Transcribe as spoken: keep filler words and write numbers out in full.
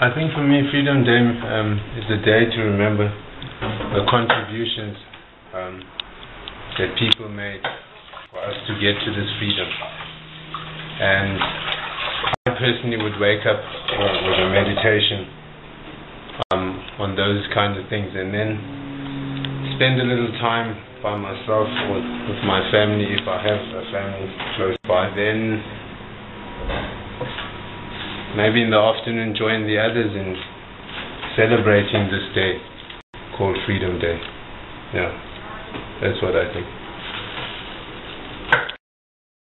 I think for me, Freedom Day um, is a day to remember the contributions um, that people made for us to get to this freedom. And I personally would wake up uh, with a meditation um, on those kinds of things, and then spend a little time by myself or with my family, if I have a family close by. Then maybe in the afternoon join the others in celebrating this day called Freedom Day. Yeah, that's what I think.